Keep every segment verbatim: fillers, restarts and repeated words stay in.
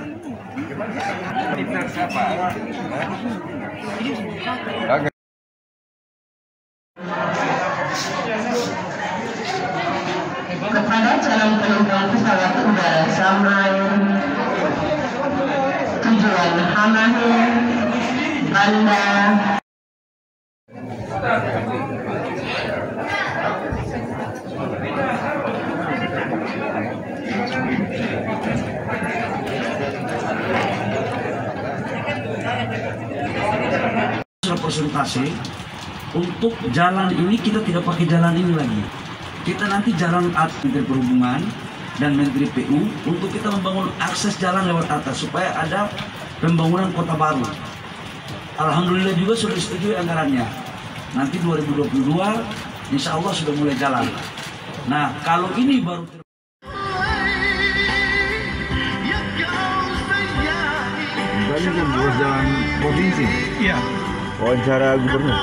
siapa? Oke. Kepada calon penumpang pesawat udara Samai tujuan Hanang, Banda. Presentasi untuk jalan ini kita tidak pakai jalan ini lagi. Kita nanti jalan Menteri Perhubungan dan Menteri P U untuk kita membangun akses jalan lewat atas supaya ada pembangunan kota baru. Alhamdulillah juga sudah disetujui anggarannya. Nanti dua ribu dua puluh dua insya Allah sudah mulai jalan. Nah kalau ini baru Ini kan ruas jalan provinsi. iya. Wawancara gubernur.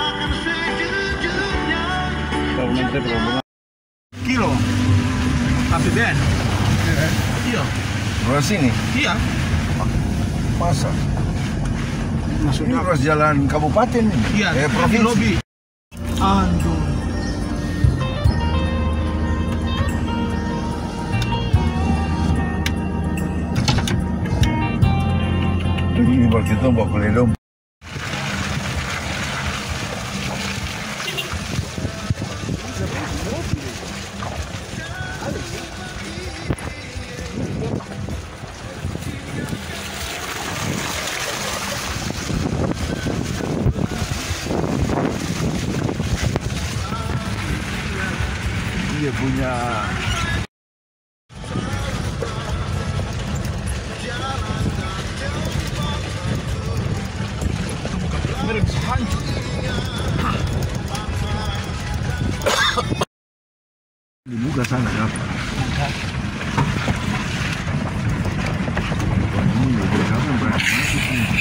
Kalau Menteri Perhubungan. Kilo. A P B N. Iya. Ruas ini? Iya. Masa? Ini Maksudnya ruas jalan kabupaten ini? iya, Eh, di provinsi. lobi. Aduh. Ini berarti itu bawa peledong. Dia punya Mereka bisa hancur. dibuka sana apa? Ini udah kamu berani masuk nih.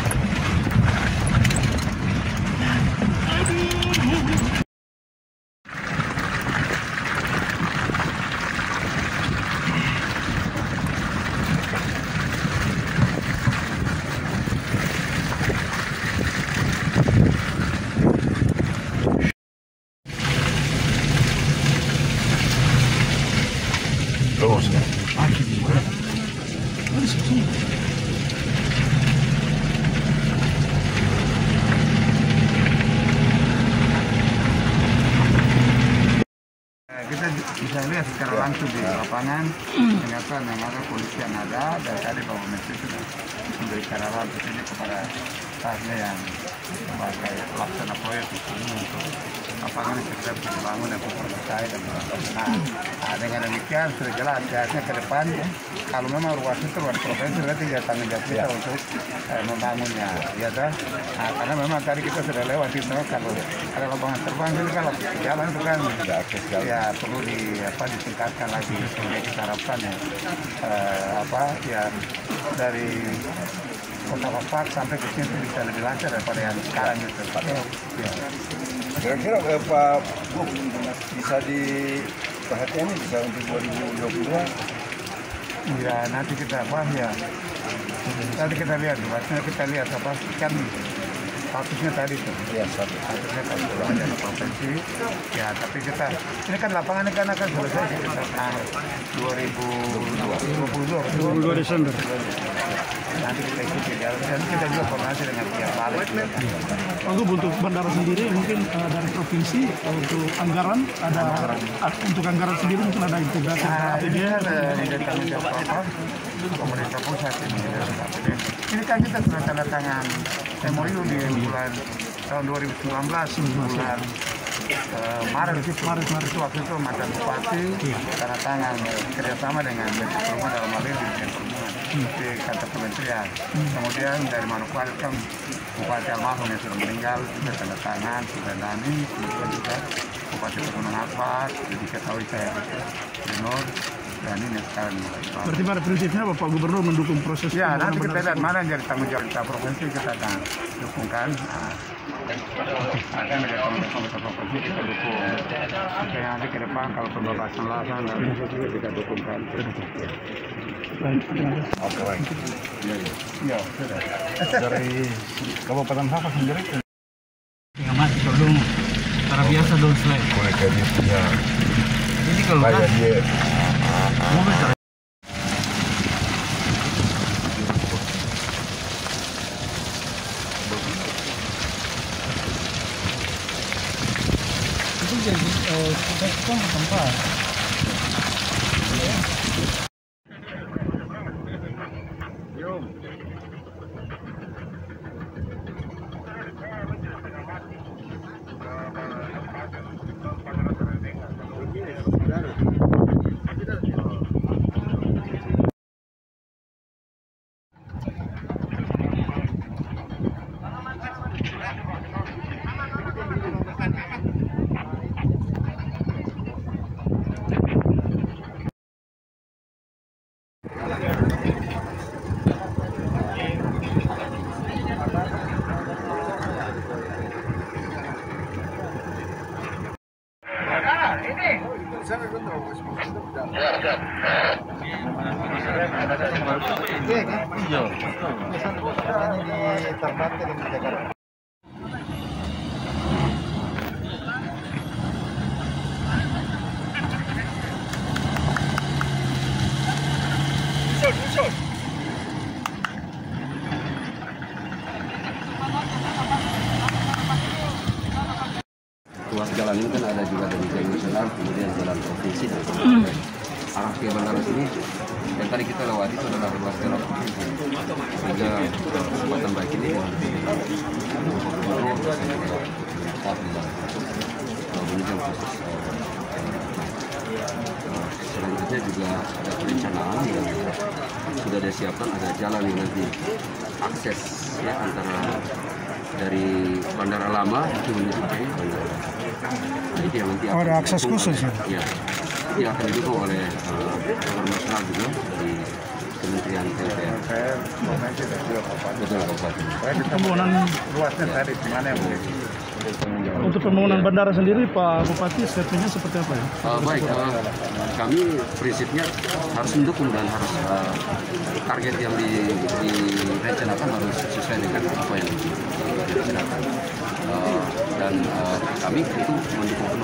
Terus kan? Akhirnya. Mana sih? Kita bisa lihat secara langsung di lapangan, ternyata memang ada polisi yang ada, dan tadi Bapak Menteri sudah memberikan arahan ini kepada stafnya yang sebagai pelaksana proyek ini untuk lapangan yang kita bisa bangun dan selesai dan nah, nah, dengan demikian sudah jelas artinya ke depan kalau memang ruas itu ruas provinsi berarti ya tanggung jawab kita untuk eh, membangunnya, ya kan? Nah, karena memang tadi kita sudah lewat itu kalau ada lapangan terbang ini kan jalan itu kan akses jalan. Ya perlu di apa ditingkatkan lagi sehingga kita harapkan ya eh, apa ya dari Kota Papak sampai ke sini bisa lebih lancar daripada yang sekarang itu. Ya. Kira-kira eh, Pak Bu bisa diperhatikan bisa untuk dua ribu dua puluh dua? Ya nanti kita apa ya nanti kita lihat, maksudnya kita lihat apa kan statusnya tadi tuh. Iya, satu. Statusnya kan sudah ada di provinsi. Ya tapi kita ini kan lapangan ini kan akan selesai kita nah, dua ribu dua puluh dua dua puluh dua Desember. Nanti kita ikuti ya, dan kita juga koordinasi dengan pihak balik. Untuk untuk bandara sendiri mungkin uh, dari provinsi untuk anggaran ada uh, untuk anggaran sendiri mungkin ada integrasi antara Nah, A P B ini N. ada yang tanggung jawab apa? Pemerintah pusat ini. Ini kan kita sudah tanda tangan M O U di bulan tahun dua ribu sembilan belas bulan uh, Maret itu Maret Maret itu waktu itu mantan bupati tanda tangan kerjasama dengan Menteri Perhubungan dalam hal ini Dirjen Perhubungan di kantor kementerian. Kemudian dari Manokwari kan Bupati almarhum yang sudah meninggal juga tanda tangan sudah Dani, kemudian juga Bupati Pegunungan Alpat diketahui saya Gubernur dan ini sekarang mulai. Berarti pada prinsipnya Bapak Gubernur mendukung proses Ya, pembangunan nanti kita bandara lihat tersebut. mana yang jadi tanggung jawab kita provinsi kita akan dukungkan. Nah, akan ada komunitas provinsi kita dukung. Oke, nanti ke depan kalau pembebasan lahan dan juga kita dukungkan. Baik, terima kasih. Oke, baik. Iya, iya. Iya, sudah. Dari Kabupaten Hafaz sendiri. Yang mati kalau cara biasa dong selain. Mereka dia punya Jadi kalau kayak kan dia. mobil cara itu jadi eh kita ke tempat. Ruas jalan ini kan ada juga dari jalan nasional, kemudian jalan provinsi dan arah ke bandara sini. Yang tadi kita lewati itu adalah ruas jalan provinsi. Sehingga kesempatan baik ini dengan gubernur dan juga staf dan penunjang khusus. Selanjutnya juga ada perencanaan yang sudah disiapkan, ada jalan yang nanti akses ya antara dari Bandara Lama itu menuju ke Bandara. Nah, itu yang nanti Oh, ada akses khusus ya? Ya, ini akan didukung oleh uh, program nasional juga dari Kementerian P U P R. Betul, Kabupaten. Pembangunan Ruasnya tadi di mana yang boleh? untuk pembangunan bandara sendiri, Pak Bupati, statementnya seperti apa ya? Uh, baik, uh, kami prinsipnya harus mendukung dan harus uh, target yang di, direncanakan harus sesuai dengan apa yang direncanakan. Uh, dan uh, kami itu mendukung penuh.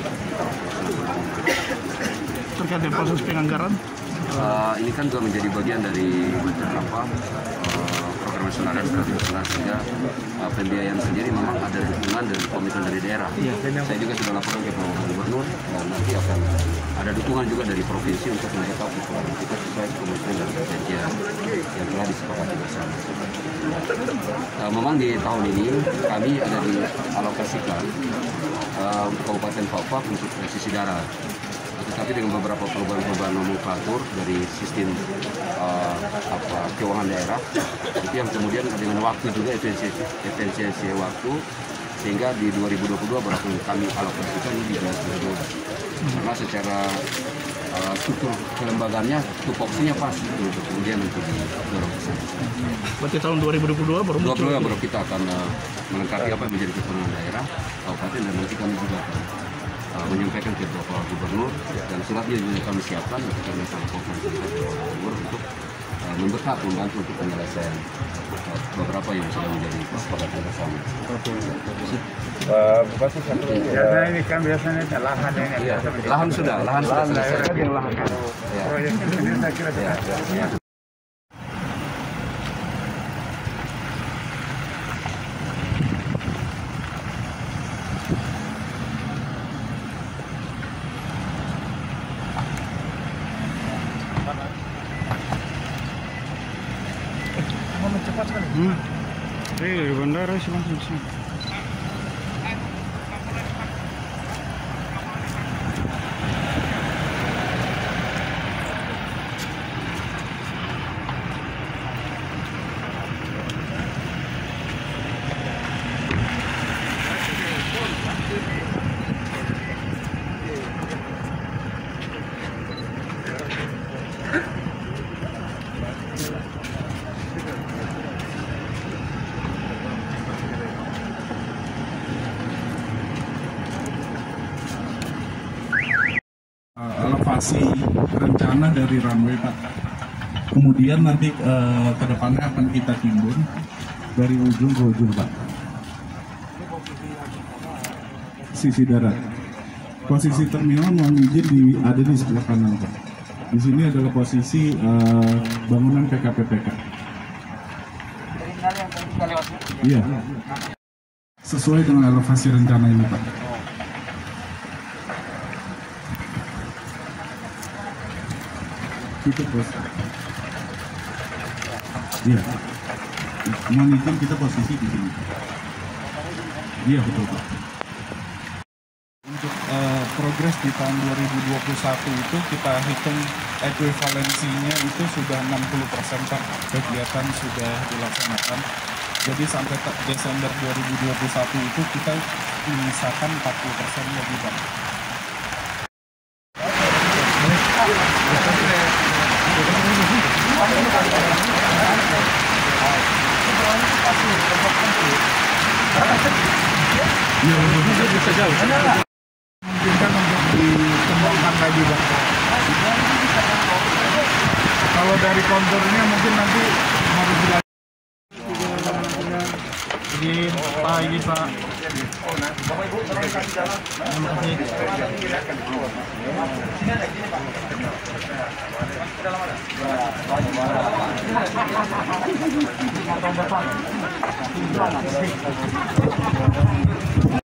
Terkait dengan proses penganggaran? Uh, ini kan juga menjadi bagian dari apa uh, program nasional dan program nasional, sehingga uh, pembiayaan sendiri memang ada dukungan dan komitmen dari daerah. Saya juga sudah laporkan ke Pak Gubernur dan nanti akan ada dukungan juga dari provinsi untuk menetap ukuran kita sesuai komitmen dan perjanjian yang telah disepakati bersama. Uh, memang di tahun ini kami ada dialokasikan uh, untuk Kabupaten Fafak untuk sisi darat. Tapi dengan beberapa perubahan-perubahan nomenklatur dari sistem uh, apa keuangan daerah itu yang kemudian dengan waktu juga efisiensi efisiensi waktu, sehingga di dua ribu dua puluh dua baru kami alokasikan di dua ribu dua puluh dua karena secara uh, struktur kelembagaannya tupoksinya pas gitu, untuk kemudian untuk didorong ke sana. Berarti tahun dua ribu dua puluh dua baru dua ribu dua puluh dua muncul? baru kita akan uh, melengkapi apa yang menjadi kewenangan daerah kabupaten, dan nanti kami juga akan Uh, menyampaikan ke Bapak Gubernur, dan suratnya juga kami siapkan untuk kami sampaikan ke Bapak Gubernur untuk uh, memberkati membantu untuk penyelesaian uh, beberapa yang sudah menjadi kesepakatan bersama. Pak Bupati satu. Biasanya ini kan biasanya ada lahan yang Iya, biasa lahan sudah, lahan sudah selesai. lahan. Proyek ini saya kira Ya, ya. Cepat sekali. Hmm. Eh, bandara sih langsung sih. elevasi rencana dari runway Pak. Kemudian nanti uh, ke depannya akan kita timbun dari ujung ke ujung, Pak. Sisi darat. Posisi terminal mohon izin di, ada di sebelah kanan, Pak. Di sini adalah posisi uh, bangunan P K P P K. Iya. Sesuai dengan elevasi rencana ini, Pak. Itu pos. Iya. Mohon izin kita posisi di sini. Iya betul, Pak. Untuk uh, progres di tahun dua ribu dua puluh satu itu kita hitung ekuivalensinya itu sudah enam puluh persen, Pak. Kegiatan sudah dilaksanakan. Jadi sampai Desember dua ribu dua puluh satu itu kita menyisakan empat puluh persen lagi, Pak. Ya, bisa jauh. Mungkin untuk dikembangkan lagi, Pak. Kalau dari konturnya mungkin nanti harus dilakukan. Ini Pak, ini Pak. Terima kasih.